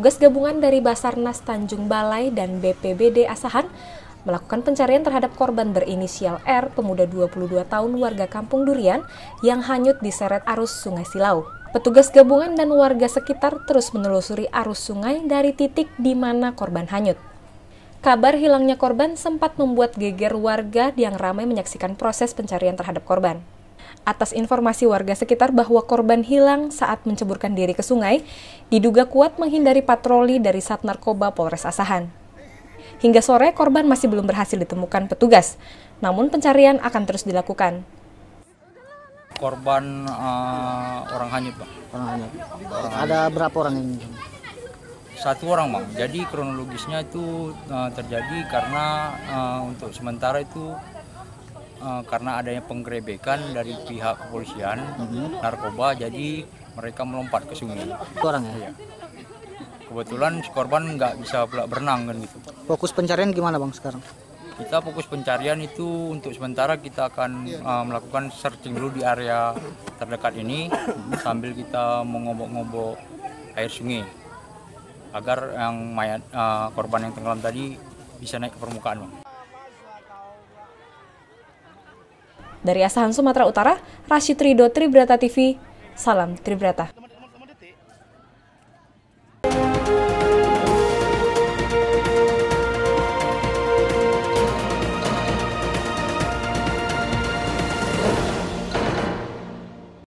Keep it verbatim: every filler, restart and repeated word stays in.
Petugas gabungan dari Basarnas Tanjung Balai dan B P B D Asahan melakukan pencarian terhadap korban berinisial R, pemuda dua puluh dua tahun warga Kampung Durian yang hanyut diseret arus Sungai Silau. Petugas gabungan dan warga sekitar terus menelusuri arus sungai dari titik di mana korban hanyut. Kabar hilangnya korban sempat membuat geger warga yang ramai menyaksikan proses pencarian terhadap korban. Atas informasi warga sekitar bahwa korban hilang saat menceburkan diri ke sungai, diduga kuat menghindari patroli dari Sat Narkoba Polres Asahan. Hingga sore, korban masih belum berhasil ditemukan petugas, namun pencarian akan terus dilakukan. Korban uh, orang hanyut, Bang. Orang hanyut. Orang Ada hanyut. berapa orang ini? Satu orang, Bang. Jadi kronologisnya itu uh, terjadi karena uh, untuk sementara itu uh, karena adanya penggerebekan dari pihak kepolisian mm-hmm. narkoba, jadi mereka melompat ke sungai. Itu orang ya? Iya. Kebetulan si korban nggak bisa pula berenang kan gitu. Fokus pencarian gimana, Bang, sekarang? Kita fokus pencarian itu untuk sementara kita akan uh, melakukan searching dulu di area terdekat ini sambil kita mengobok-ngobok air sungai agar yang mayat uh, korban yang tenggelam tadi bisa naik ke permukaan, Bang. Dari Asahan, Sumatera Utara, Rashid Ridho, Tribrata T V, salam Tribrata.